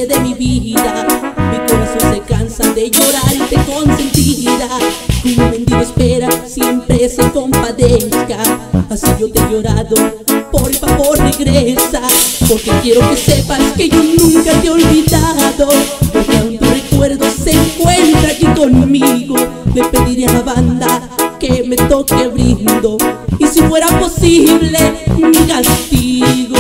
de mi vida. Mi corazón se cansa de llorarte consentida. Como un mendigo espera siempre se compadezca. Así yo te he llorado, por favor regresa. Porque quiero que sepas que yo nunca te he olvidado. Porque aún tu recuerdo se encuentra aquí conmigo. Le pediré a la banda que me toque brindo, y si fuera posible mi castigo.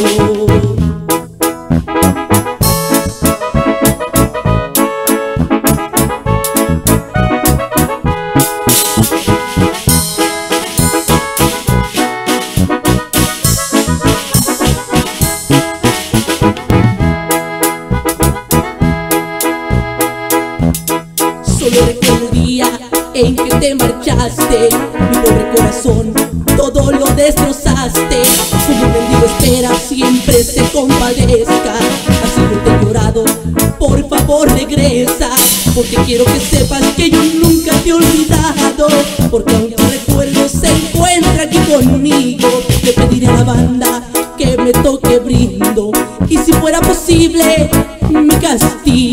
Solo recuerdo el día en que te marchaste, mi pobre corazón todo lo destrozaste. Como un mendigo espera siempre se compadezca. Así yo te he llorado, por favor regresa. Porque quiero que sepas que yo nunca te he olvidado. Porque aún tu recuerdo se encuentra aquí conmigo. Le pediré a la banda que me toque brindo, y si fuera posible mi castigo.